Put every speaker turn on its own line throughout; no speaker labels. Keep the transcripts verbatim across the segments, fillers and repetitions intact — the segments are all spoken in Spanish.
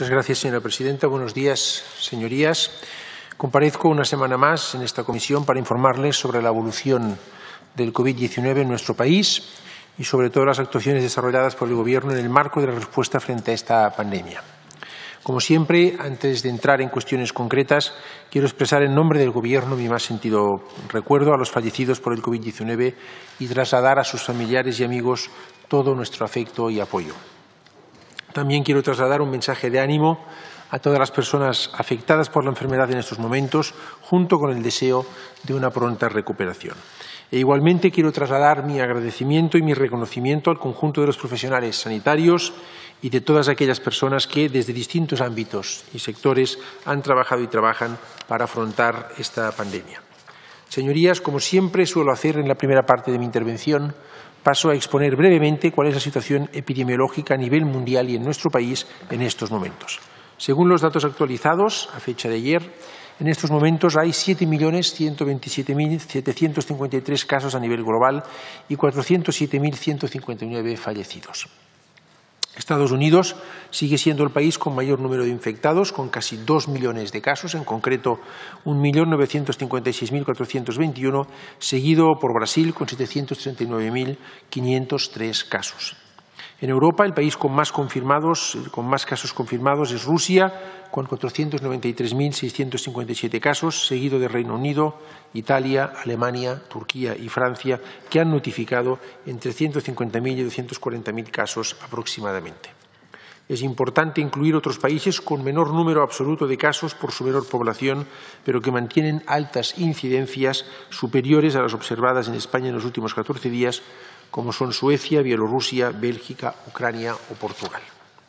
Muchas gracias, señora presidenta. Buenos días, señorías. Comparezco una semana más en esta comisión para informarles sobre la evolución del COVID diecinueve en nuestro país y sobre todas las actuaciones desarrolladas por el Gobierno en el marco de la respuesta frente a esta pandemia. Como siempre, antes de entrar en cuestiones concretas, quiero expresar en nombre del Gobierno mi más sentido recuerdo a los fallecidos por el COVID diecinueve y trasladar a sus familiares y amigos todo nuestro afecto y apoyo. También quiero trasladar un mensaje de ánimo a todas las personas afectadas por la enfermedad en estos momentos, junto con el deseo de una pronta recuperación. E igualmente quiero trasladar mi agradecimiento y mi reconocimiento al conjunto de los profesionales sanitarios y de todas aquellas personas que, desde distintos ámbitos y sectores, han trabajado y trabajan para afrontar esta pandemia. Señorías, como siempre suelo hacer en la primera parte de mi intervención, paso a exponer brevemente cuál es la situación epidemiológica a nivel mundial y en nuestro país en estos momentos. Según los datos actualizados, a fecha de ayer, en estos momentos hay siete millones ciento veintisiete mil setecientos cincuenta y tres casos a nivel global y cuatrocientos siete mil ciento cincuenta y nueve fallecidos. Estados Unidos sigue siendo el país con mayor número de infectados, con casi dos millones de casos, en concreto un millón novecientos cincuenta y seis mil cuatrocientos veintiuno, seguido por Brasil con setecientos treinta y nueve mil quinientos tres casos. En Europa, el país con más confirmados, con más casos confirmados es Rusia, con cuatrocientos noventa y tres mil seiscientos cincuenta y siete casos, seguido de Reino Unido, Italia, Alemania, Turquía y Francia, que han notificado entre ciento cincuenta mil y doscientos cuarenta mil casos aproximadamente. Es importante incluir otros países con menor número absoluto de casos por su menor población, pero que mantienen altas incidencias superiores a las observadas en España en los últimos catorce días, como son Suecia, Bielorrusia, Bélgica, Ucrania o Portugal.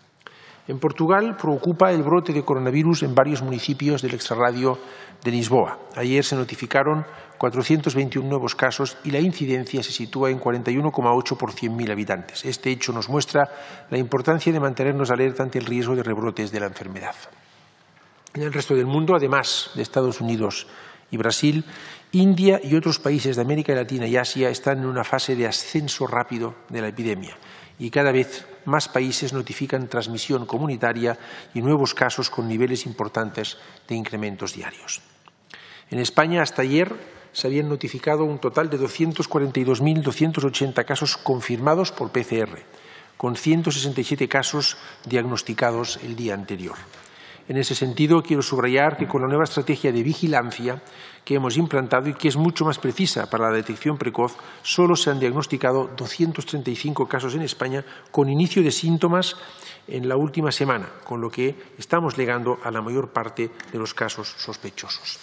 En Portugal preocupa el brote de coronavirus en varios municipios del extrarradio de Lisboa. Ayer se notificaron cuatrocientos veintiuno nuevos casos y la incidencia se sitúa en cuarenta y uno coma ocho por cien mil habitantes. Este hecho nos muestra la importancia de mantenernos alerta ante el riesgo de rebrotes de la enfermedad. En el resto del mundo, además de Estados Unidos y Brasil, India y otros países de América Latina y Asia están en una fase de ascenso rápido de la epidemia y cada vez más países notifican transmisión comunitaria y nuevos casos con niveles importantes de incrementos diarios. En España, hasta ayer, se habían notificado un total de doscientos cuarenta y dos mil doscientos ochenta casos confirmados por P C R, con ciento sesenta y siete casos diagnosticados el día anterior. En ese sentido, quiero subrayar que con la nueva estrategia de vigilancia que hemos implantado y que es mucho más precisa para la detección precoz, solo se han diagnosticado doscientos treinta y cinco casos en España con inicio de síntomas en la última semana, con lo que estamos llegando a la mayor parte de los casos sospechosos.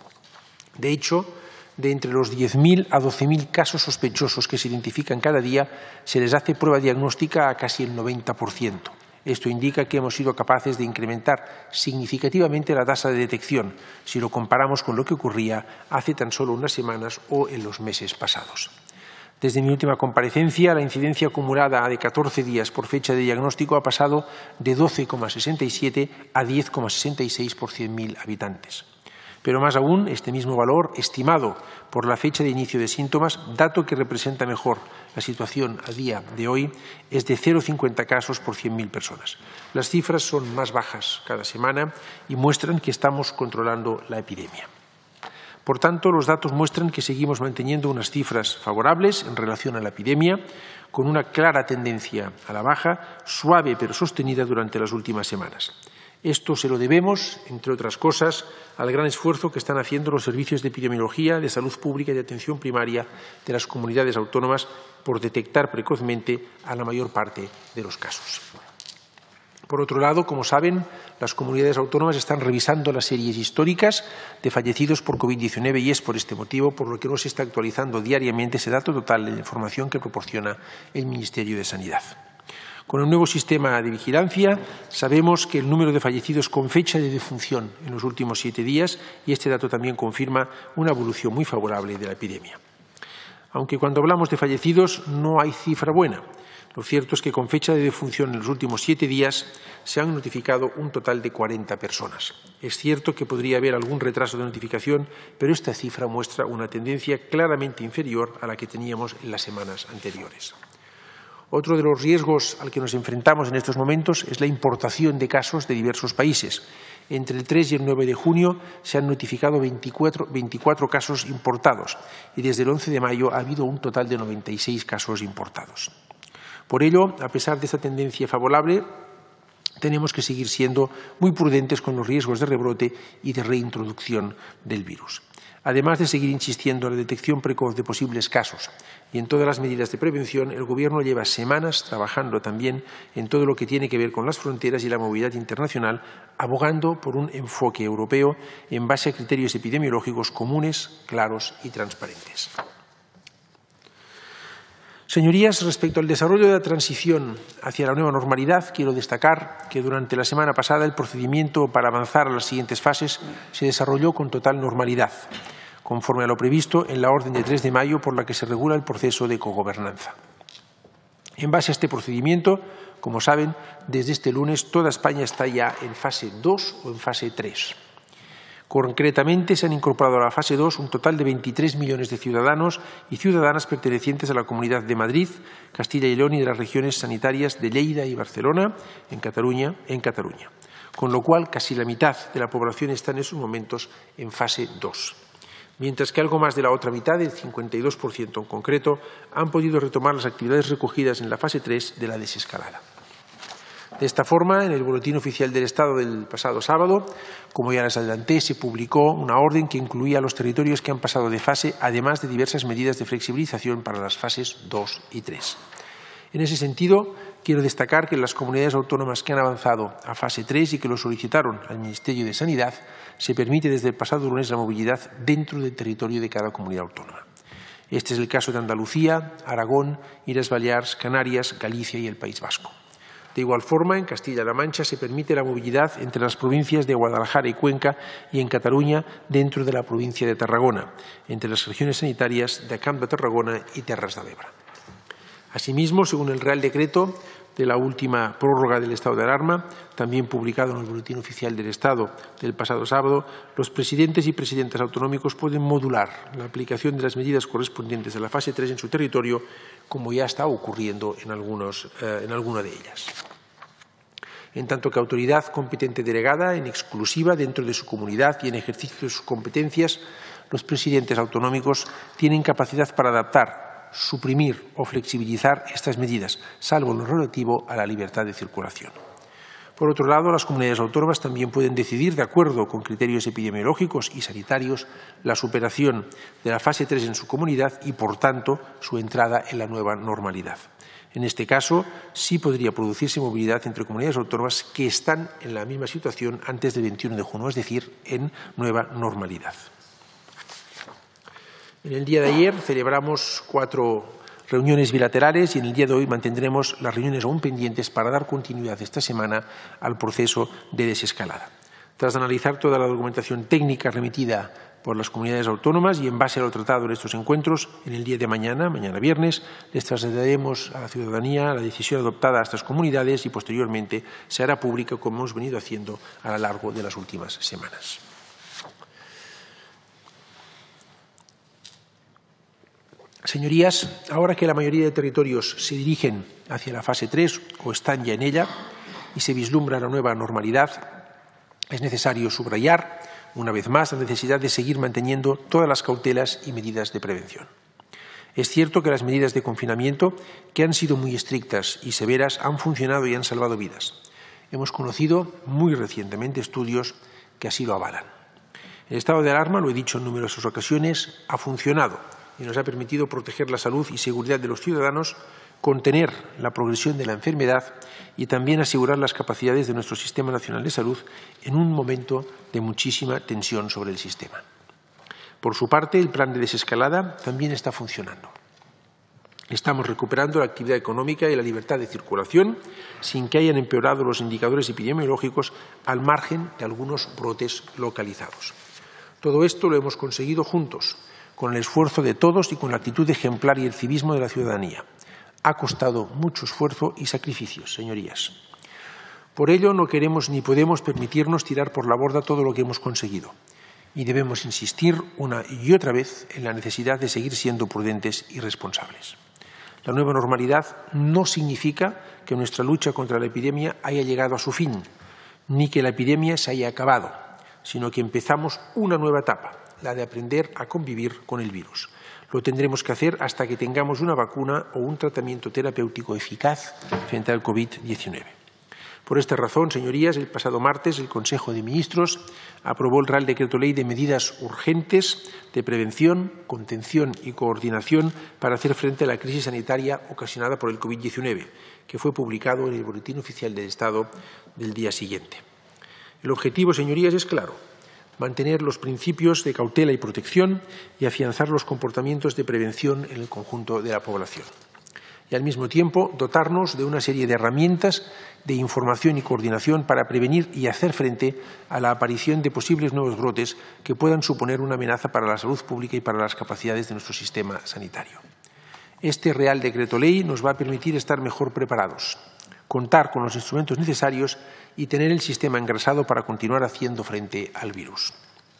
De hecho, de entre los diez mil a doce mil casos sospechosos que se identifican cada día, se les hace prueba diagnóstica a casi el noventa por ciento. Esto indica que hemos sido capaces de incrementar significativamente la tasa de detección si lo comparamos con lo que ocurría hace tan solo unas semanas o en los meses pasados. Desde mi última comparecencia, la incidencia acumulada de catorce días por fecha de diagnóstico ha pasado de doce coma sesenta y siete a diez coma sesenta y seis por cien mil habitantes. Pero más aún, este mismo valor, estimado por la fecha de inicio de síntomas, dato que representa mejor la situación a día de hoy, es de cero coma cincuenta casos por cien mil personas. Las cifras son más bajas cada semana y muestran que estamos controlando la epidemia. Por tanto, los datos muestran que seguimos manteniendo unas cifras favorables en relación a la epidemia, con una clara tendencia a la baja, suave pero sostenida durante las últimas semanas. Esto se lo debemos, entre otras cosas, al gran esfuerzo que están haciendo los servicios de epidemiología, de salud pública y de atención primaria de las comunidades autónomas por detectar precozmente a la mayor parte de los casos. Por otro lado, como saben, las comunidades autónomas están revisando las series históricas de fallecidos por COVID diecinueve y es por este motivo por lo que no se está actualizando diariamente ese dato total de la información que proporciona el Ministerio de Sanidad. Con el nuevo sistema de vigilancia sabemos que el número de fallecidos con fecha de defunción en los últimos siete días y este dato también confirma una evolución muy favorable de la epidemia. Aunque cuando hablamos de fallecidos no hay cifra buena. Lo cierto es que con fecha de defunción en los últimos siete días se han notificado un total de cuarenta personas. Es cierto que podría haber algún retraso de notificación, pero esta cifra muestra una tendencia claramente inferior a la que teníamos en las semanas anteriores. Otro de los riesgos al que nos enfrentamos en estos momentos es la importación de casos de diversos países. Entre el tres y el nueve de junio se han notificado veinticuatro, veinticuatro casos importados y desde el once de mayo ha habido un total de noventa y seis casos importados. Por ello, a pesar de esta tendencia favorable, tenemos que seguir siendo muy prudentes con los riesgos de rebrote y de reintroducción del virus. Además de seguir insistiendo en la detección precoz de posibles casos y en todas las medidas de prevención, el Gobierno lleva semanas trabajando también en todo lo que tiene que ver con las fronteras y la movilidad internacional, abogando por un enfoque europeo en base a criterios epidemiológicos comunes, claros y transparentes. Señorías, respecto al desarrollo de la transición hacia la nueva normalidad, quiero destacar que durante la semana pasada el procedimiento para avanzar a las siguientes fases se desarrolló con total normalidad, conforme a lo previsto en la orden de tres de mayo por la que se regula el proceso de cogobernanza. En base a este procedimiento, como saben, desde este lunes toda España está ya en fase dos o en fase tres. Concretamente, se han incorporado a la fase dos un total de veintitrés millones de ciudadanos y ciudadanas pertenecientes a la Comunidad de Madrid, Castilla y León y de las regiones sanitarias de Lleida y Barcelona, en Cataluña, en Cataluña. Con lo cual, casi la mitad de la población está en esos momentos en fase dos. Mientras que algo más de la otra mitad, el cincuenta y dos por ciento en concreto, han podido retomar las actividades recogidas en la fase tres de la desescalada. De esta forma, en el Boletín Oficial del Estado del pasado sábado, como ya les adelanté, se publicó una orden que incluía a los territorios que han pasado de fase, además de diversas medidas de flexibilización para las fases dos y tres. En ese sentido, quiero destacar que en las comunidades autónomas que han avanzado a fase tres y que lo solicitaron al Ministerio de Sanidad, se permite desde el pasado lunes la movilidad dentro del territorio de cada comunidad autónoma. Este es el caso de Andalucía, Aragón, Illes Baleares, Canarias, Galicia y el País Vasco. De igual forma, en Castilla-La Mancha se permite la movilidad entre las provincias de Guadalajara y Cuenca y en Cataluña dentro de la provincia de Tarragona, entre las regiones sanitarias de Camp de Tarragona y Terras de l'Ebre. Asimismo, según el Real Decreto de la última prórroga del estado de alarma, también publicado en el Boletín Oficial del Estado del pasado sábado, los presidentes y presidentas autonómicos pueden modular la aplicación de las medidas correspondientes a la fase tres en su territorio, como ya está ocurriendo en, algunos, eh, en alguna de ellas. En tanto que autoridad competente delegada, en exclusiva dentro de su comunidad y en ejercicio de sus competencias, los presidentes autonómicos tienen capacidad para adaptar, suprimir o flexibilizar estas medidas, salvo lo relativo a la libertad de circulación. Por otro lado, las comunidades autónomas también pueden decidir, de acuerdo con criterios epidemiológicos y sanitarios, la superación de la fase tres en su comunidad y, por tanto, su entrada en la nueva normalidad. En este caso, sí podría producirse movilidad entre comunidades autónomas que están en la misma situación antes del veintiuno de junio, es decir, en nueva normalidad. En el día de ayer celebramos cuatro reuniones bilaterales y en el día de hoy mantendremos las reuniones aún pendientes para dar continuidad esta semana al proceso de desescalada. Tras analizar toda la documentación técnica remitida por las comunidades autónomas y en base a lo tratado en estos encuentros, en el día de mañana, mañana viernes, les trasladaremos a la ciudadanía la decisión adoptada a estas comunidades y posteriormente se hará pública como hemos venido haciendo a lo largo de las últimas semanas. Señorías, ahora que la mayoría de territorios se dirigen hacia la fase tres o están ya en ella y se vislumbra la nueva normalidad, es necesario subrayar, una vez más, la necesidad de seguir manteniendo todas las cautelas y medidas de prevención. Es cierto que las medidas de confinamiento, que han sido muy estrictas y severas, han funcionado y han salvado vidas. Hemos conocido muy recientemente estudios que así lo avalan. El estado de alarma, lo he dicho en numerosas ocasiones, ha funcionado y nos ha permitido proteger la salud y seguridad de los ciudadanos, contener la progresión de la enfermedad y también asegurar las capacidades de nuestro Sistema Nacional de Salud en un momento de muchísima tensión sobre el sistema. Por su parte, el plan de desescalada también está funcionando. Estamos recuperando la actividad económica y la libertad de circulación sin que hayan empeorado los indicadores epidemiológicos al margen de algunos brotes localizados. Todo esto lo hemos conseguido juntos, con el esfuerzo de todos y con la actitud ejemplar y el civismo de la ciudadanía. Ha costado mucho esfuerzo y sacrificios, señorías. Por ello, no queremos ni podemos permitirnos tirar por la borda todo lo que hemos conseguido y debemos insistir una y otra vez en la necesidad de seguir siendo prudentes y responsables. La nueva normalidad no significa que nuestra lucha contra la epidemia haya llegado a su fin, ni que la epidemia se haya acabado, sino que empezamos una nueva etapa, la de aprender a convivir con el virus. Lo tendremos que hacer hasta que tengamos una vacuna o un tratamiento terapéutico eficaz frente al COVID diecinueve. Por esta razón, señorías, el pasado martes el Consejo de Ministros aprobó el Real Decreto Ley de medidas urgentes de prevención, contención y coordinación para hacer frente a la crisis sanitaria ocasionada por el COVID diecinueve, que fue publicado en el Boletín Oficial del Estado del día siguiente. El objetivo, señorías, es claro: mantener los principios de cautela y protección y afianzar los comportamientos de prevención en el conjunto de la población. Y, al mismo tiempo, dotarnos de una serie de herramientas de información y coordinación para prevenir y hacer frente a la aparición de posibles nuevos brotes que puedan suponer una amenaza para la salud pública y para las capacidades de nuestro sistema sanitario. Este Real Decreto Ley nos va a permitir estar mejor preparados, contar con los instrumentos necesarios y tener el sistema engrasado para continuar haciendo frente al virus.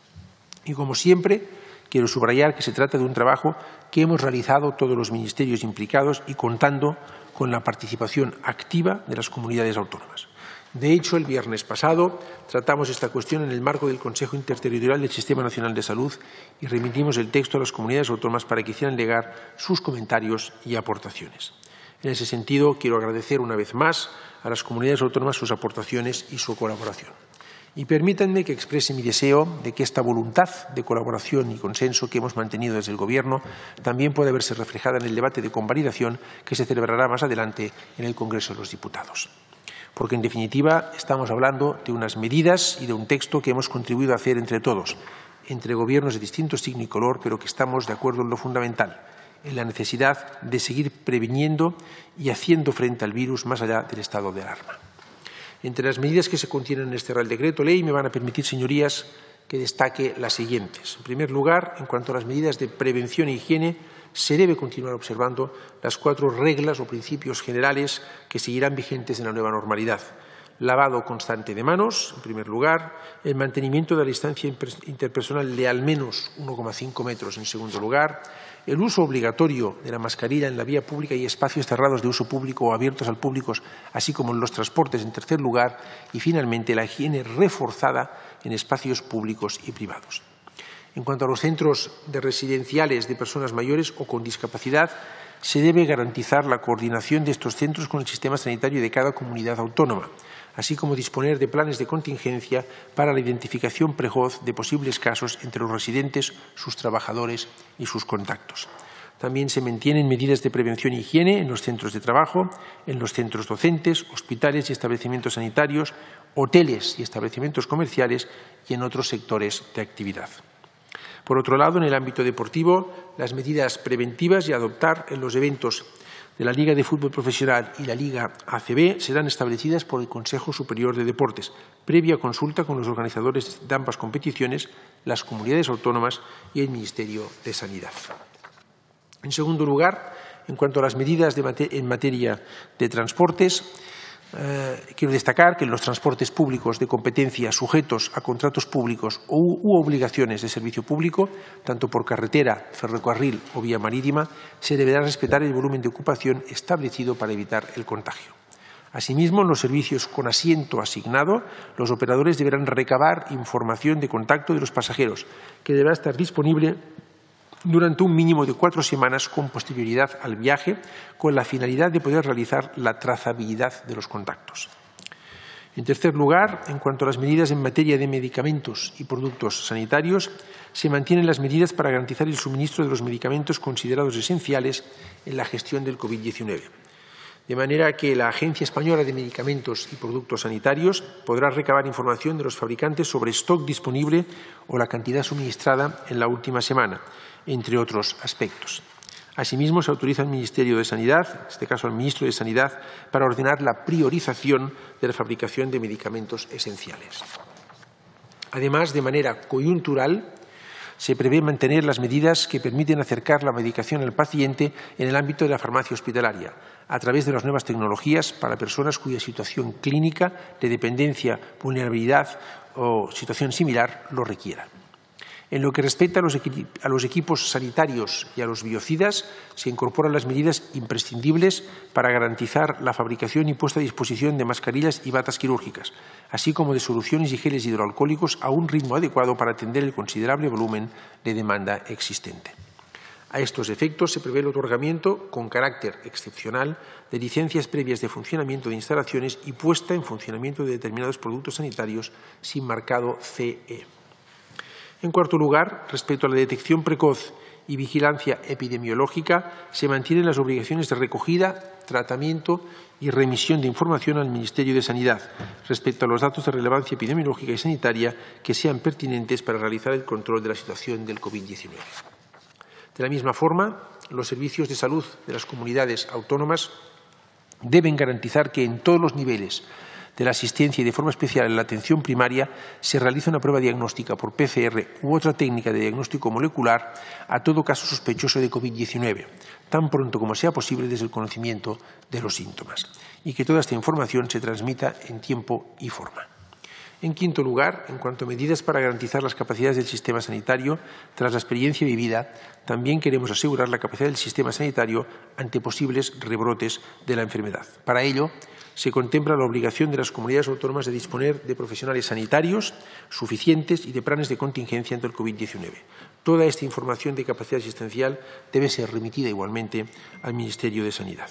Y, como siempre, quiero subrayar que se trata de un trabajo que hemos realizado todos los ministerios implicados y contando con la participación activa de las comunidades autónomas. De hecho, el viernes pasado tratamos esta cuestión en el marco del Consejo Interterritorial del Sistema Nacional de Salud y remitimos el texto a las comunidades autónomas para que hicieran llegar sus comentarios y aportaciones. En ese sentido, quiero agradecer una vez más a las comunidades autónomas sus aportaciones y su colaboración. Y permítanme que exprese mi deseo de que esta voluntad de colaboración y consenso que hemos mantenido desde el Gobierno también pueda verse reflejada en el debate de convalidación que se celebrará más adelante en el Congreso de los Diputados. Porque, en definitiva, estamos hablando de unas medidas y de un texto que hemos contribuido a hacer entre todos, entre gobiernos de distinto signo y color, pero que estamos de acuerdo en lo fundamental, en la necesidad de seguir previniendo y haciendo frente al virus más allá del estado de alarma. Entre las medidas que se contienen en este Real Decreto Ley me van a permitir, señorías, que destaque las siguientes. En primer lugar, en cuanto a las medidas de prevención e higiene, se debe continuar observando las cuatro reglas o principios generales que seguirán vigentes en la nueva normalidad. Lavado constante de manos, en primer lugar, el mantenimiento de la distancia interpersonal de al menos uno coma cinco metros, en segundo lugar, el uso obligatorio de la mascarilla en la vía pública y espacios cerrados de uso público o abiertos al público, así como en los transportes, en tercer lugar, y finalmente la higiene reforzada en espacios públicos y privados. En cuanto a los centros de residenciales de personas mayores o con discapacidad, se debe garantizar la coordinación de estos centros con el sistema sanitario de cada comunidad autónoma, así como disponer de planes de contingencia para la identificación precoz de posibles casos entre los residentes, sus trabajadores y sus contactos. También se mantienen medidas de prevención e higiene en los centros de trabajo, en los centros docentes, hospitales y establecimientos sanitarios, hoteles y establecimientos comerciales y en otros sectores de actividad. Por otro lado, en el ámbito deportivo, las medidas preventivas y adoptar en los eventos de la Liga de Fútbol Profesional y la Liga A C B serán establecidas por el Consejo Superior de Deportes, previa consulta con los organizadores de ambas competiciones, las comunidades autónomas y el Ministerio de Sanidad. En segundo lugar, en cuanto a las medidas de mate- en materia de transportes, Eh, quiero destacar que en los transportes públicos de competencia sujetos a contratos públicos u, u obligaciones de servicio público, tanto por carretera, ferrocarril o vía marítima, se deberá respetar el volumen de ocupación establecido para evitar el contagio. Asimismo, en los servicios con asiento asignado, los operadores deberán recabar información de contacto de los pasajeros, que deberá estar disponible durante un mínimo de cuatro semanas con posterioridad al viaje, con la finalidad de poder realizar la trazabilidad de los contactos. En tercer lugar, en cuanto a las medidas en materia de medicamentos y productos sanitarios, se mantienen las medidas para garantizar el suministro de los medicamentos considerados esenciales en la gestión del COVID diecinueve. De manera que la Agencia Española de Medicamentos y Productos Sanitarios podrá recabar información de los fabricantes sobre stock disponible o la cantidad suministrada en la última semana, entre otros aspectos. Asimismo, se autoriza al Ministerio de Sanidad, en este caso al Ministro de Sanidad, para ordenar la priorización de la fabricación de medicamentos esenciales. Además, de manera coyuntural, se prevé mantener las medidas que permiten acercar la medicación al paciente en el ámbito de la farmacia hospitalaria, a través de las nuevas tecnologías para personas cuya situación clínica de dependencia, vulnerabilidad o situación similar lo requiera. En lo que respecta a los, a los equipos sanitarios y a los biocidas, se incorporan las medidas imprescindibles para garantizar la fabricación y puesta a disposición de mascarillas y batas quirúrgicas, así como de soluciones y geles hidroalcohólicos a un ritmo adecuado para atender el considerable volumen de demanda existente. A estos efectos se prevé el otorgamiento, con carácter excepcional, de licencias previas de funcionamiento de instalaciones y puesta en funcionamiento de determinados productos sanitarios sin marcado C E. En cuarto lugar, respecto a la detección precoz y vigilancia epidemiológica, se mantienen las obligaciones de recogida, tratamiento y remisión de información al Ministerio de Sanidad respecto a los datos de relevancia epidemiológica y sanitaria que sean pertinentes para realizar el control de la situación del COVID diecinueve. De la misma forma, los servicios de salud de las comunidades autónomas deben garantizar que en todos los niveles de la asistencia y de forma especial en la atención primaria se realiza una prueba diagnóstica por P C R u otra técnica de diagnóstico molecular a todo caso sospechoso de COVID diecinueve, tan pronto como sea posible desde el conocimiento de los síntomas, y que toda esta información se transmita en tiempo y forma. En quinto lugar, en cuanto a medidas para garantizar las capacidades del sistema sanitario, tras la experiencia vivida, también queremos asegurar la capacidad del sistema sanitario ante posibles rebrotes de la enfermedad. Para ello, se contempla la obligación de las comunidades autónomas de disponer de profesionales sanitarios suficientes y de planes de contingencia ante el COVID diecinueve. Toda esta información de capacidad asistencial debe ser remitida igualmente al Ministerio de Sanidad.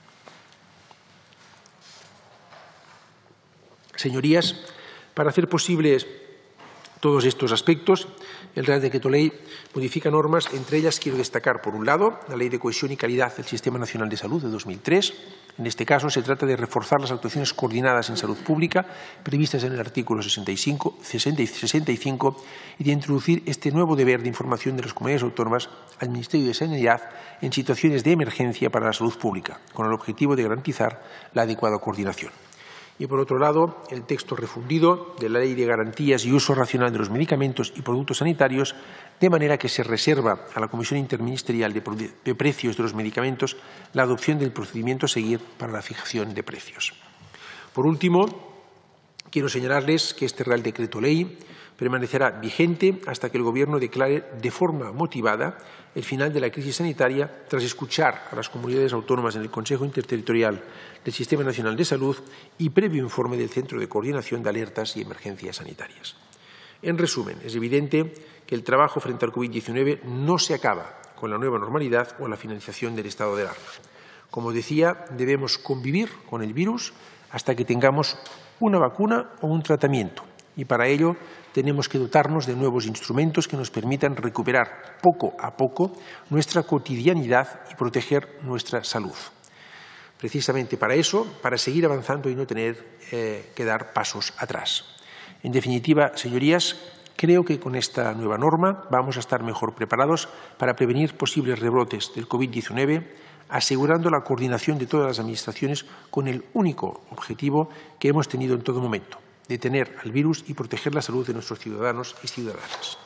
Señorías, para hacer posibles todos estos aspectos, el Real Decreto Ley modifica normas, entre ellas quiero destacar, por un lado, la Ley de Cohesión y Calidad del Sistema Nacional de Salud de dos mil tres. En este caso, se trata de reforzar las actuaciones coordinadas en salud pública previstas en el artículo sesenta y cinco, sesenta y sesenta y cinco y de introducir este nuevo deber de información de las comunidades autónomas al Ministerio de Sanidad en situaciones de emergencia para la salud pública, con el objetivo de garantizar la adecuada coordinación. Y, por otro lado, el texto refundido de la Ley de Garantías y Uso Racional de los Medicamentos y Productos Sanitarios, de manera que se reserva a la Comisión Interministerial de Precios de los Medicamentos la adopción del procedimiento a seguir para la fijación de precios. Por último, quiero señalarles que este Real Decreto Ley permanecerá vigente hasta que el Gobierno declare de forma motivada el final de la crisis sanitaria, tras escuchar a las comunidades autónomas en el Consejo Interterritorial del Sistema Nacional de Salud y previo informe del Centro de Coordinación de Alertas y Emergencias Sanitarias. En resumen, es evidente que el trabajo frente al COVID diecinueve no se acaba con la nueva normalidad o la finalización del estado de alarma. Como decía, debemos convivir con el virus hasta que tengamos una vacuna o un tratamiento, y para ello tenemos que dotarnos de nuevos instrumentos que nos permitan recuperar poco a poco nuestra cotidianidad y proteger nuestra salud. Precisamente para eso, para seguir avanzando y no tener eh, que dar pasos atrás. En definitiva, señorías, creo que con esta nueva norma vamos a estar mejor preparados para prevenir posibles rebrotes del COVID diecinueve, asegurando la coordinación de todas las administraciones con el único objetivo que hemos tenido en todo momento: detener al virus y proteger la salud de nuestros ciudadanos y ciudadanas.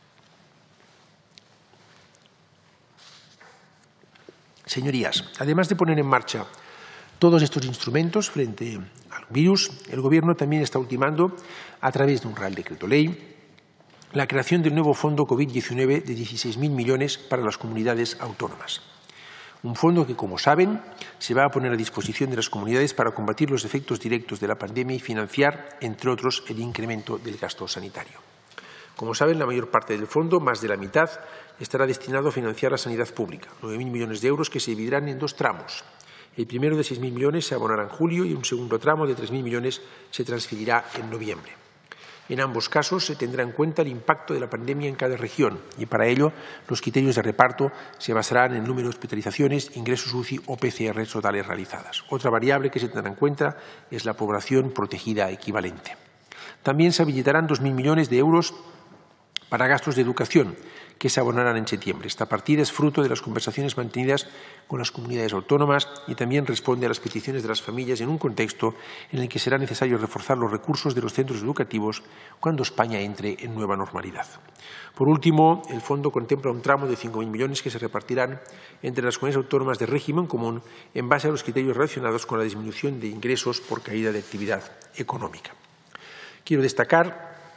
Señorías, además de poner en marcha todos estos instrumentos frente al virus, el Gobierno también está ultimando, a través de un Real Decreto Ley, la creación del nuevo Fondo COVID diecinueve de dieciséis mil millones para las comunidades autónomas. Un fondo que, como saben, se va a poner a disposición de las comunidades para combatir los efectos directos de la pandemia y financiar, entre otros, el incremento del gasto sanitario. Como saben, la mayor parte del fondo, más de la mitad, estará destinado a financiar la sanidad pública, nueve mil millones de euros que se dividirán en dos tramos. El primero, de seis mil millones, se abonará en julio y un segundo tramo de tres mil millones se transferirá en noviembre. En ambos casos se tendrá en cuenta el impacto de la pandemia en cada región y, para ello, los criterios de reparto se basarán en el número de hospitalizaciones, ingresos U C I o P C R totales realizadas. Otra variable que se tendrá en cuenta es la población protegida equivalente. También se habilitarán dos mil millones de euros para gastos de educación, que se abonarán en septiembre. Esta partida es fruto de las conversaciones mantenidas con las comunidades autónomas y también responde a las peticiones de las familias en un contexto en el que será necesario reforzar los recursos de los centros educativos cuando España entre en nueva normalidad. Por último, el fondo contempla un tramo de cinco mil millones que se repartirán entre las comunidades autónomas de régimen común en base a los criterios relacionados con la disminución de ingresos por caída de actividad económica. Quiero destacar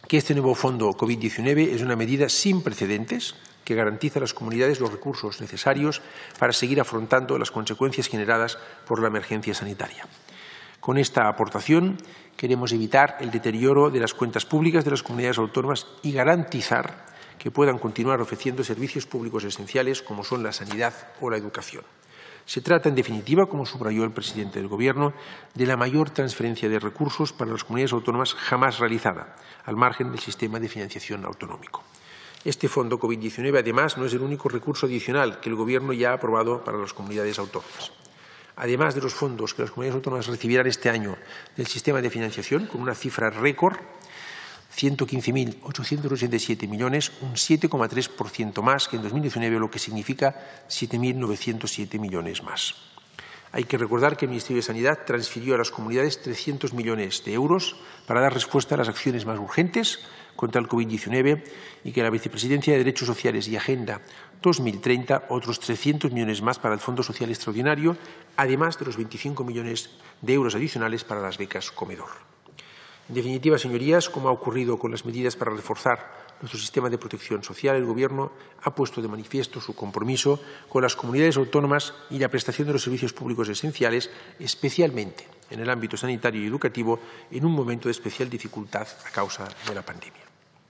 que este nuevo fondo COVID diecinueve es una medida sin precedentes que garantiza a las comunidades los recursos necesarios para seguir afrontando las consecuencias generadas por la emergencia sanitaria. Con esta aportación queremos evitar el deterioro de las cuentas públicas de las comunidades autónomas y garantizar que puedan continuar ofreciendo servicios públicos esenciales como son la sanidad o la educación. Se trata, en definitiva, como subrayó el presidente del Gobierno, de la mayor transferencia de recursos para las comunidades autónomas jamás realizada, al margen del sistema de financiación autonómico. Este fondo COVID diecinueve, además, no es el único recurso adicional que el Gobierno ya ha aprobado para las comunidades autónomas. Además de los fondos que las comunidades autónomas recibirán este año del sistema de financiación, con una cifra récord, ciento quince mil ochocientos ochenta y siete millones, un siete coma tres por ciento más que en dos mil diecinueve, lo que significa siete mil novecientos siete millones más. Hay que recordar que el Ministerio de Sanidad transfirió a las comunidades trescientos millones de euros para dar respuesta a las acciones más urgentes contra el COVID diecinueve y que la Vicepresidencia de Derechos Sociales y Agenda dos mil treinta otros trescientos millones más para el Fondo Social Extraordinario, además de los veinticinco millones de euros adicionales para las becas comedor. En definitiva, señorías, como ha ocurrido con las medidas para reforzar nuestro sistema de protección social, el Gobierno ha puesto de manifiesto su compromiso con las comunidades autónomas y la prestación de los servicios públicos esenciales, especialmente en el ámbito sanitario y educativo, en un momento de especial dificultad a causa de la pandemia.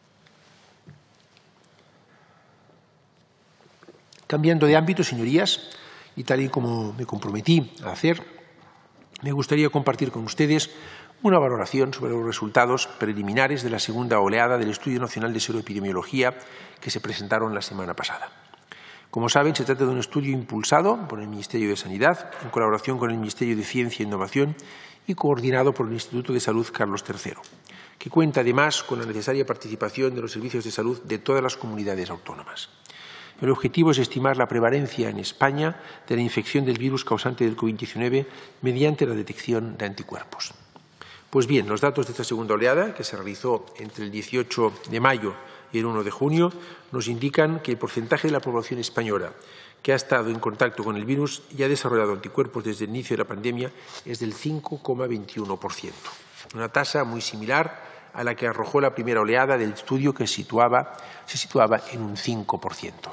Cambiando de ámbito, señorías, y tal y como me comprometí a hacer, me gustaría compartir con ustedes una valoración sobre los resultados preliminares de la segunda oleada del Estudio Nacional de Seroepidemiología que se presentaron la semana pasada. Como saben, se trata de un estudio impulsado por el Ministerio de Sanidad, en colaboración con el Ministerio de Ciencia e Innovación y coordinado por el Instituto de Salud Carlos tercero, que cuenta además con la necesaria participación de los servicios de salud de todas las comunidades autónomas. El objetivo es estimar la prevalencia en España de la infección del virus causante del COVID diecinueve mediante la detección de anticuerpos. Pues bien, los datos de esta segunda oleada, que se realizó entre el dieciocho de mayo y el uno de junio, nos indican que el porcentaje de la población española que ha estado en contacto con el virus y ha desarrollado anticuerpos desde el inicio de la pandemia es del cinco coma veintiuno por ciento, una tasa muy similar a la que arrojó la primera oleada del estudio, que situaba, se situaba en un cinco por ciento.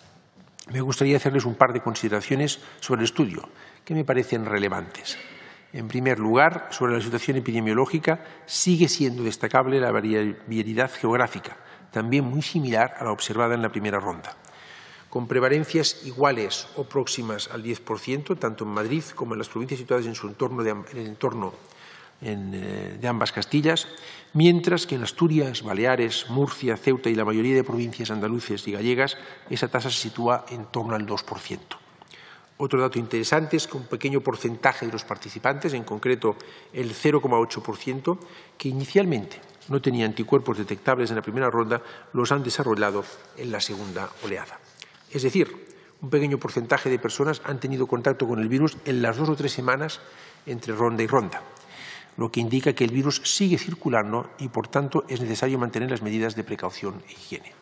Me gustaría hacerles un par de consideraciones sobre el estudio, que me parecen relevantes. En primer lugar, sobre la situación epidemiológica, sigue siendo destacable la variabilidad geográfica, también muy similar a la observada en la primera ronda, con prevalencias iguales o próximas al diez por ciento, tanto en Madrid como en las provincias situadas en su entorno, de, en el entorno en, eh, de ambas Castillas, mientras que en Asturias, Baleares, Murcia, Ceuta y la mayoría de provincias andaluces y gallegas esa tasa se sitúa en torno al dos por ciento. Otro dato interesante es que un pequeño porcentaje de los participantes, en concreto el cero coma ocho por ciento, que inicialmente no tenía anticuerpos detectables en la primera ronda, los han desarrollado en la segunda oleada. Es decir, un pequeño porcentaje de personas han tenido contacto con el virus en las dos o tres semanas entre ronda y ronda, lo que indica que el virus sigue circulando y, por tanto, es necesario mantener las medidas de precaución e higiene.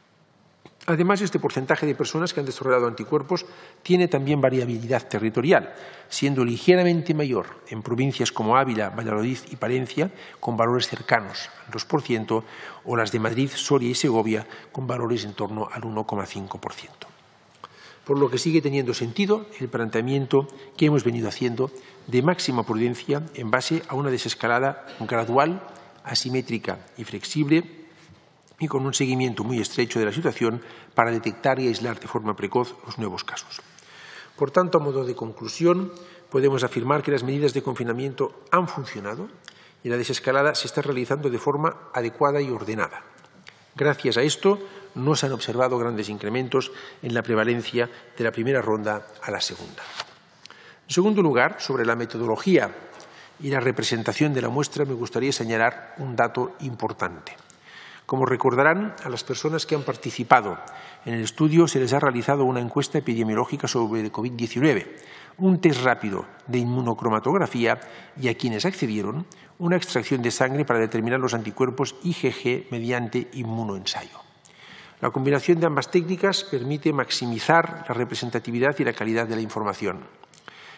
Además, este porcentaje de personas que han desarrollado anticuerpos tiene también variabilidad territorial, siendo ligeramente mayor en provincias como Ávila, Valladolid y Palencia, con valores cercanos al dos por ciento, o las de Madrid, Soria y Segovia, con valores en torno al uno coma cinco por ciento. Por lo que sigue teniendo sentido el planteamiento que hemos venido haciendo de máxima prudencia en base a una desescalada gradual, asimétrica y flexible, y con un seguimiento muy estrecho de la situación para detectar y aislar de forma precoz los nuevos casos. Por tanto, a modo de conclusión, podemos afirmar que las medidas de confinamiento han funcionado y la desescalada se está realizando de forma adecuada y ordenada. Gracias a esto, no se han observado grandes incrementos en la prevalencia de la primera ronda a la segunda. En segundo lugar, sobre la metodología y la representación de la muestra, me gustaría señalar un dato importante. Como recordarán, a las personas que han participado en el estudio se les ha realizado una encuesta epidemiológica sobre el COVID diecinueve, un test rápido de inmunocromatografía y a quienes accedieron una extracción de sangre para determinar los anticuerpos I G G mediante inmunoensayo. La combinación de ambas técnicas permite maximizar la representatividad y la calidad de la información.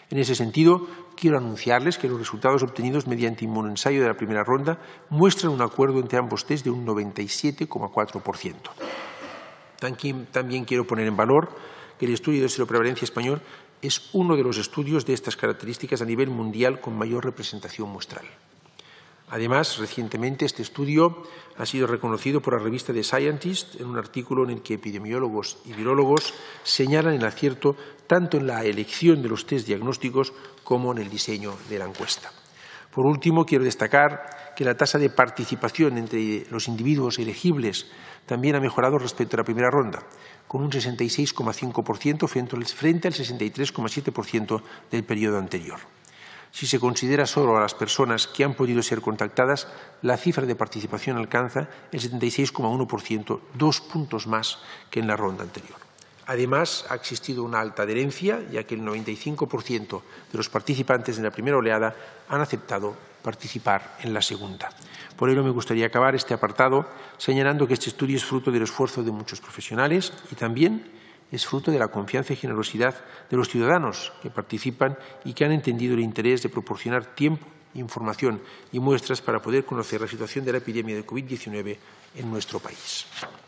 En ese sentido, quiero anunciarles que los resultados obtenidos mediante inmunoensayo de la primera ronda muestran un acuerdo entre ambos test de un noventa y siete coma cuatro por ciento. También quiero poner en valor que el estudio de seroprevalencia español es uno de los estudios de estas características a nivel mundial con mayor representación muestral. Además, recientemente este estudio ha sido reconocido por la revista The Scientist en un artículo en el que epidemiólogos y virólogos señalan el acierto tanto en la elección de los test diagnósticos como en el diseño de la encuesta. Por último, quiero destacar que la tasa de participación entre los individuos elegibles también ha mejorado respecto a la primera ronda, con un sesenta y seis coma cinco por ciento frente al sesenta y tres coma siete por ciento del periodo anterior. Si se considera solo a las personas que han podido ser contactadas, la cifra de participación alcanza el setenta y seis coma uno por ciento, dos puntos más que en la ronda anterior. Además, ha existido una alta adherencia, ya que el noventa y cinco por ciento de los participantes en la primera oleada han aceptado participar en la segunda. Por ello, me gustaría acabar este apartado señalando que este estudio es fruto del esfuerzo de muchos profesionales y también es fruto de la confianza y generosidad de los ciudadanos que participan y que han entendido el interés de proporcionar tiempo, información y muestras para poder conocer la situación de la epidemia de COVID diecinueve en nuestro país.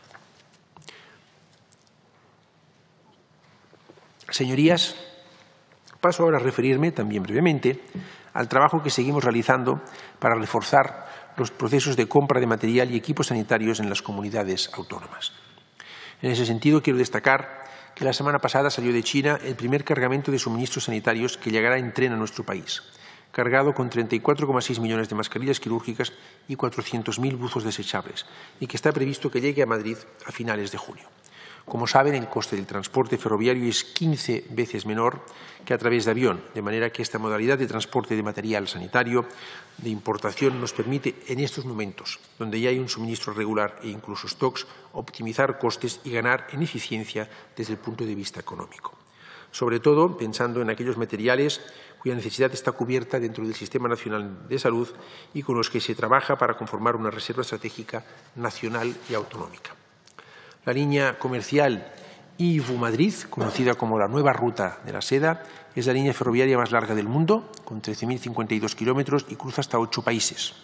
Señorías, paso ahora a referirme también brevemente al trabajo que seguimos realizando para reforzar los procesos de compra de material y equipos sanitarios en las comunidades autónomas. En ese sentido, quiero destacar que la semana pasada salió de China el primer cargamento de suministros sanitarios que llegará en tren a nuestro país, cargado con treinta y cuatro coma seis millones de mascarillas quirúrgicas y cuatrocientos mil buzos desechables, y que está previsto que llegue a Madrid a finales de junio. Como saben, el coste del transporte ferroviario es quince veces menor que a través de avión, de manera que esta modalidad de transporte de material sanitario de importación nos permite, en estos momentos, donde ya hay un suministro regular e incluso stocks, optimizar costes y ganar en eficiencia desde el punto de vista económico. Sobre todo, pensando en aquellos materiales cuya necesidad está cubierta dentro del Sistema Nacional de Salud y con los que se trabaja para conformar una reserva estratégica nacional y autonómica. La línea comercial I V U Madrid, conocida como la nueva ruta de la seda, es la línea ferroviaria más larga del mundo, con trece mil cincuenta y dos kilómetros y cruza hasta ocho países: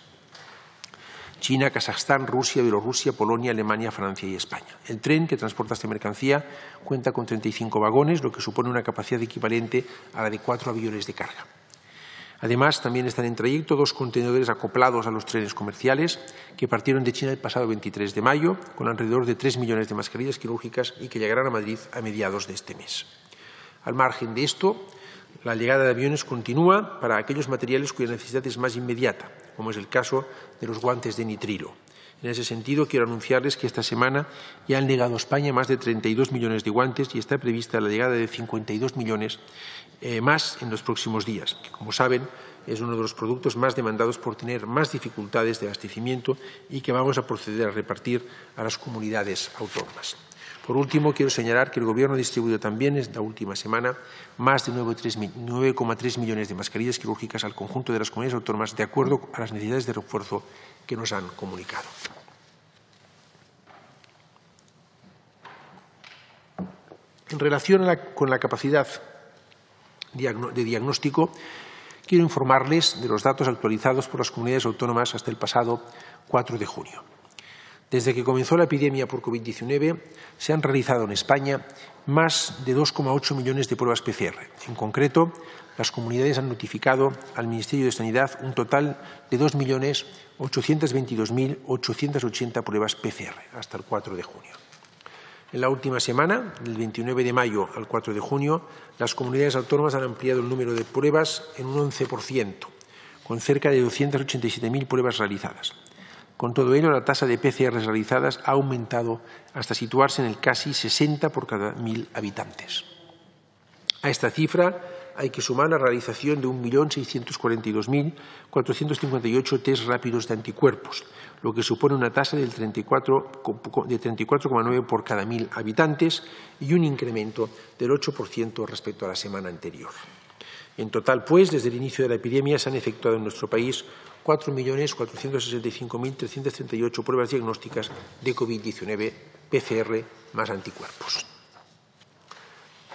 China, Kazajstán, Rusia, Bielorrusia, Polonia, Alemania, Francia y España. El tren que transporta esta mercancía cuenta con treinta y cinco vagones, lo que supone una capacidad equivalente a la de cuatro aviones de carga. Además, también están en trayecto dos contenedores acoplados a los trenes comerciales que partieron de China el pasado veintitrés de mayo, con alrededor de tres millones de mascarillas quirúrgicas y que llegarán a Madrid a mediados de este mes. Al margen de esto, la llegada de aviones continúa para aquellos materiales cuya necesidad es más inmediata, como es el caso de los guantes de nitrilo. En ese sentido, quiero anunciarles que esta semana ya han llegado a España más de treinta y dos millones de guantes y está prevista la llegada de cincuenta y dos millones eh, más en los próximos días, que, como saben, es uno de los productos más demandados por tener más dificultades de abastecimiento y que vamos a proceder a repartir a las comunidades autónomas. Por último, quiero señalar que el Gobierno ha distribuido también esta última semana más de nueve coma tres millones de mascarillas quirúrgicas al conjunto de las comunidades autónomas de acuerdo a las necesidades de refuerzo que nos han comunicado. En relación a la, con la capacidad de diagnóstico, quiero informarles de los datos actualizados por las comunidades autónomas hasta el pasado cuatro de junio. Desde que comenzó la epidemia por COVID diecinueve, se han realizado en España más de dos coma ocho millones de pruebas P C R. En concreto, las comunidades han notificado al Ministerio de Sanidad un total de dos millones ochocientos veintidós mil ochocientos ochenta pruebas P C R hasta el cuatro de junio. En la última semana, del veintinueve de mayo al cuatro de junio, las comunidades autónomas han ampliado el número de pruebas en un once por ciento, con cerca de doscientos ochenta y siete mil pruebas realizadas. Con todo ello, la tasa de P C R realizadas ha aumentado hasta situarse en el casi sesenta por cada mil habitantes. A esta cifra hay que sumar la realización de un millón seiscientos cuarenta y dos mil cuatrocientos cincuenta y ocho test rápidos de anticuerpos, lo que supone una tasa del treinta y cuatro coma nueve por cada mil habitantes y un incremento del ocho por ciento respecto a la semana anterior. En total, pues, desde el inicio de la epidemia se han efectuado en nuestro país cuatro millones cuatrocientos sesenta y cinco mil trescientos treinta y ocho pruebas diagnósticas de COVID diecinueve P C R más anticuerpos.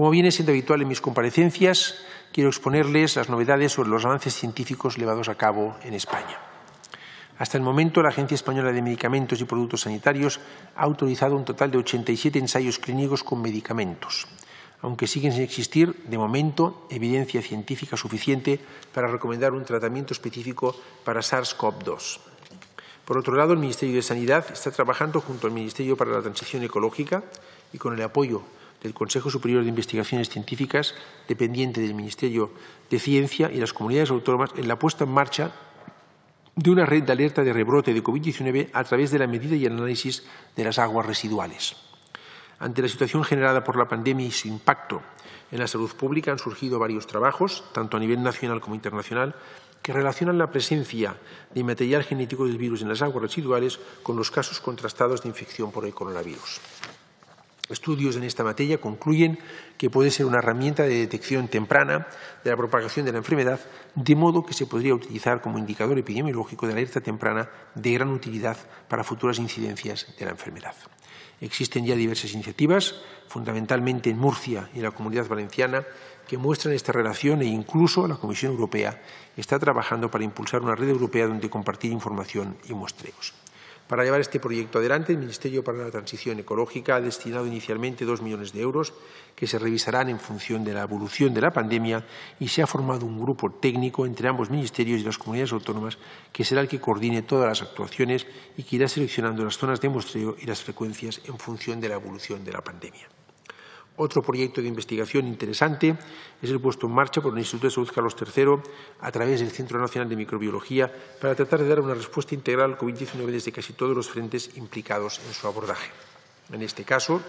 Como viene siendo habitual en mis comparecencias, quiero exponerles las novedades sobre los avances científicos llevados a cabo en España. Hasta el momento, la Agencia Española de Medicamentos y Productos Sanitarios ha autorizado un total de ochenta y siete ensayos clínicos con medicamentos, aunque siguen sin existir, de momento, evidencia científica suficiente para recomendar un tratamiento específico para SARS CoV dos. Por otro lado, el Ministerio de Sanidad está trabajando junto al Ministerio para la Transición Ecológica y con el apoyo del Consejo Superior de Investigaciones Científicas, dependiente del Ministerio de Ciencia y las comunidades autónomas, en la puesta en marcha de una red de alerta de rebrote de COVID diecinueve a través de la medida y el análisis de las aguas residuales. Ante la situación generada por la pandemia y su impacto en la salud pública, han surgido varios trabajos, tanto a nivel nacional como internacional, que relacionan la presencia de material genético del virus en las aguas residuales con los casos contrastados de infección por el coronavirus. Estudios en esta materia concluyen que puede ser una herramienta de detección temprana de la propagación de la enfermedad, de modo que se podría utilizar como indicador epidemiológico de alerta temprana de gran utilidad para futuras incidencias de la enfermedad. Existen ya diversas iniciativas, fundamentalmente en Murcia y en la Comunidad Valenciana, que muestran esta relación e incluso la Comisión Europea está trabajando para impulsar una red europea donde compartir información y muestreos. Para llevar este proyecto adelante, el Ministerio para la Transición Ecológica ha destinado inicialmente dos millones de euros que se revisarán en función de la evolución de la pandemia y se ha formado un grupo técnico entre ambos ministerios y las comunidades autónomas que será el que coordine todas las actuaciones y que irá seleccionando las zonas de muestreo y las frecuencias en función de la evolución de la pandemia. Otro proyecto de investigación interesante es el puesto en marcha por el Instituto de Salud Carlos tercero a través del Centro Nacional de Microbiología para tratar de dar una respuesta integral al COVID diecinueve desde casi todos los frentes implicados en su abordaje. En este caso,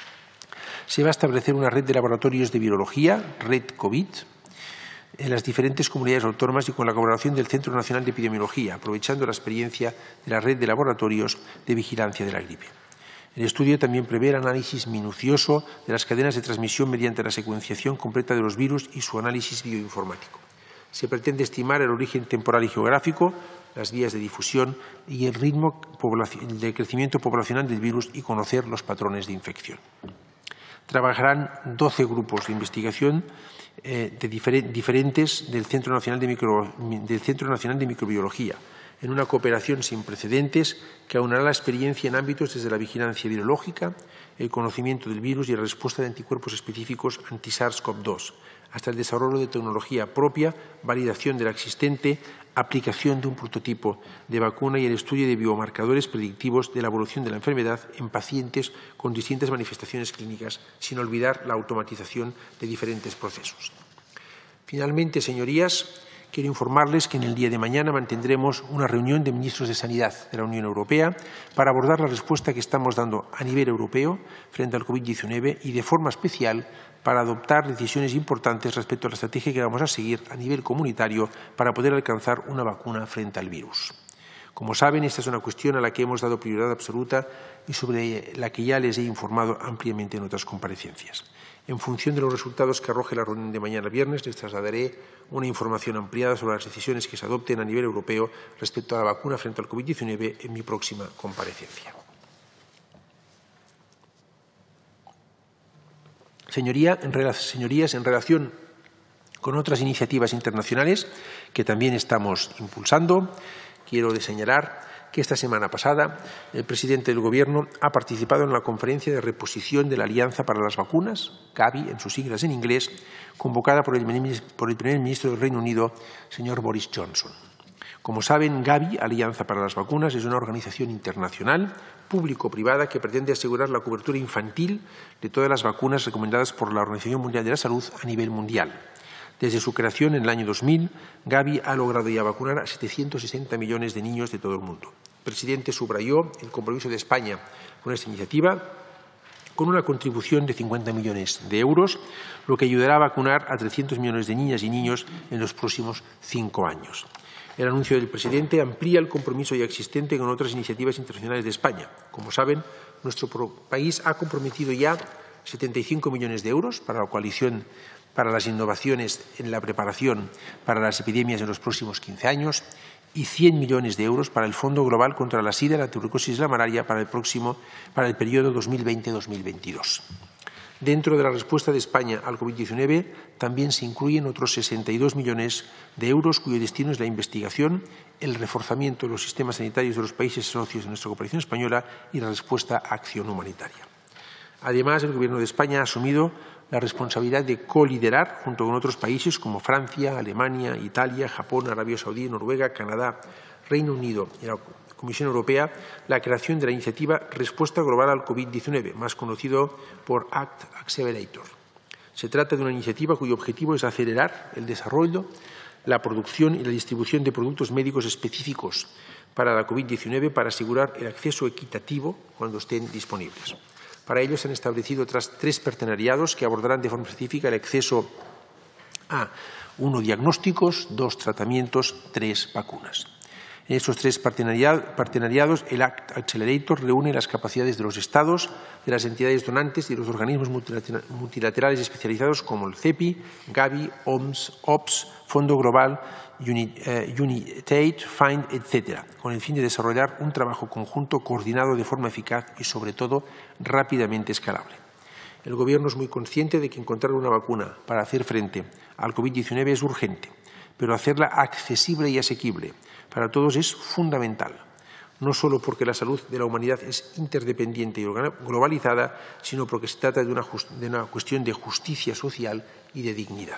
se va a establecer una red de laboratorios de virología, Red COVID, en las diferentes comunidades autónomas y con la colaboración del Centro Nacional de Epidemiología, aprovechando la experiencia de la red de laboratorios de vigilancia de la gripe. El estudio también prevé el análisis minucioso de las cadenas de transmisión mediante la secuenciación completa de los virus y su análisis bioinformático. Se pretende estimar el origen temporal y geográfico, las vías de difusión y el ritmo de crecimiento poblacional del virus y conocer los patrones de infección. Trabajarán doce grupos de investigación eh, de difer diferentes del Centro Nacional de Micro del Centro Nacional de Microbiología, en una cooperación sin precedentes que aunará la experiencia en ámbitos desde la vigilancia virológica, el conocimiento del virus y la respuesta de anticuerpos específicos anti-SARS CoV dos, hasta el desarrollo de tecnología propia, validación de la existente, aplicación de un prototipo de vacuna y el estudio de biomarcadores predictivos de la evolución de la enfermedad en pacientes con distintas manifestaciones clínicas, sin olvidar la automatización de diferentes procesos. Finalmente, señorías, quiero informarles que en el día de mañana mantendremos una reunión de ministros de Sanidad de la Unión Europea para abordar la respuesta que estamos dando a nivel europeo frente al COVID diecinueve y, de forma especial, para adoptar decisiones importantes respecto a la estrategia que vamos a seguir a nivel comunitario para poder alcanzar una vacuna frente al virus. Como saben, esta es una cuestión a la que hemos dado prioridad absoluta y sobre la que ya les he informado ampliamente en otras comparecencias. En función de los resultados que arroje la reunión de mañana viernes, les trasladaré una información ampliada sobre las decisiones que se adopten a nivel europeo respecto a la vacuna frente al COVID diecinueve en mi próxima comparecencia. Señoría, en, señorías, en relación con otras iniciativas internacionales que también estamos impulsando, quiero señalar que esta semana pasada el presidente del Gobierno ha participado en la conferencia de reposición de la Alianza para las Vacunas, Gavi, en sus siglas en inglés, convocada por el, por el primer ministro del Reino Unido, señor Boris Johnson. Como saben, Gavi, Alianza para las Vacunas, es una organización internacional público-privada que pretende asegurar la cobertura infantil de todas las vacunas recomendadas por la Organización Mundial de la Salud a nivel mundial. Desde su creación en el año dos mil, Gavi ha logrado ya vacunar a setecientos sesenta millones de niños de todo el mundo. El presidente subrayó el compromiso de España con esta iniciativa con una contribución de cincuenta millones de euros, lo que ayudará a vacunar a trescientos millones de niñas y niños en los próximos cinco años. El anuncio del presidente amplía el compromiso ya existente con otras iniciativas internacionales de España. Como saben, nuestro país ha comprometido ya setenta y cinco millones de euros para la coalición para las innovaciones en la preparación para las epidemias en los próximos quince años y cien millones de euros para el Fondo Global contra la SIDA, la tuberculosis y la malaria para el próximo para el periodo dos mil veinte a dos mil veintidós. Dentro de la respuesta de España al COVID diecinueve también se incluyen otros sesenta y dos millones de euros cuyo destino es la investigación, el reforzamiento de los sistemas sanitarios de los países socios de nuestra cooperación española y la respuesta a acción humanitaria. Además, el Gobierno de España ha asumido la responsabilidad de coliderar, junto con otros países como Francia, Alemania, Italia, Japón, Arabia Saudí, Noruega, Canadá, Reino Unido y la Comisión Europea, la creación de la iniciativa Respuesta Global al COVID diecinueve, más conocido por Act Accelerator. Se trata de una iniciativa cuyo objetivo es acelerar el desarrollo, la producción y la distribución de productos médicos específicos para la COVID diecinueve para asegurar el acceso equitativo cuando estén disponibles. Para ello se han establecido tres partenariados que abordarán de forma específica el acceso a uno diagnósticos, dos tratamientos, tres vacunas. En estos tres partenariados, el Act Accelerator reúne las capacidades de los Estados, de las entidades donantes y de los organismos multilaterales especializados como el CEPI, Gavi, O M S, O P S, Fondo Global, UNITAID, FIND, etcétera, con el fin de desarrollar un trabajo conjunto coordinado de forma eficaz y, sobre todo, rápidamente escalable. El Gobierno es muy consciente de que encontrar una vacuna para hacer frente al COVID diecinueve es urgente, pero hacerla accesible y asequible para todos es fundamental, no solo porque la salud de la humanidad es interdependiente y globalizada, sino porque se trata de una, de una cuestión de justicia social y de dignidad.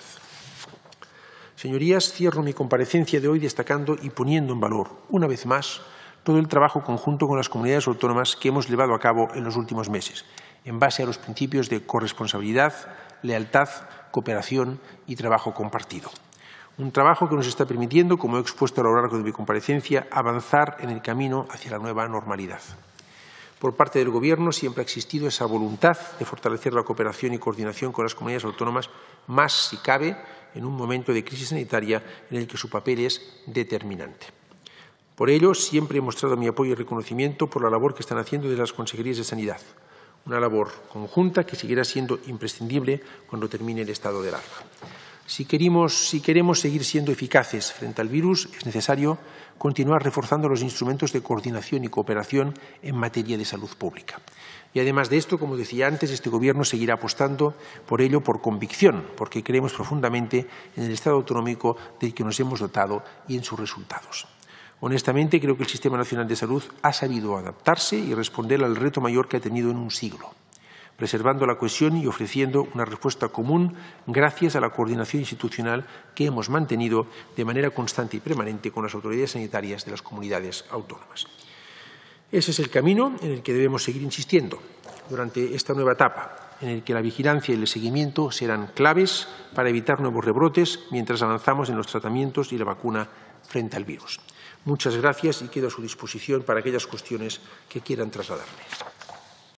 Señorías, cierro mi comparecencia de hoy destacando y poniendo en valor, una vez más, todo el trabajo conjunto con las comunidades autónomas que hemos llevado a cabo en los últimos meses, en base a los principios de corresponsabilidad, lealtad, cooperación y trabajo compartido. Un trabajo que nos está permitiendo, como he expuesto a lo largo de mi comparecencia, avanzar en el camino hacia la nueva normalidad. Por parte del Gobierno siempre ha existido esa voluntad de fortalecer la cooperación y coordinación con las comunidades autónomas, más si cabe en un momento de crisis sanitaria en el que su papel es determinante. Por ello, siempre he mostrado mi apoyo y reconocimiento por la labor que están haciendo desde las consejerías de Sanidad, una labor conjunta que seguirá siendo imprescindible cuando termine el estado de alarma. Si queremos, si queremos seguir siendo eficaces frente al virus, es necesario continuar reforzando los instrumentos de coordinación y cooperación en materia de salud pública. Y además de esto, como decía antes, este Gobierno seguirá apostando por ello por convicción, porque creemos profundamente en el Estado autonómico del que nos hemos dotado y en sus resultados. Honestamente, creo que el Sistema Nacional de Salud ha sabido adaptarse y responder al reto mayor que ha tenido en un siglo, preservando la cohesión y ofreciendo una respuesta común gracias a la coordinación institucional que hemos mantenido de manera constante y permanente con las autoridades sanitarias de las comunidades autónomas. Ese es el camino en el que debemos seguir insistiendo durante esta nueva etapa, en el que la vigilancia y el seguimiento serán claves para evitar nuevos rebrotes mientras avanzamos en los tratamientos y la vacuna frente al virus. Muchas gracias y quedo a su disposición para aquellas cuestiones que quieran trasladarme.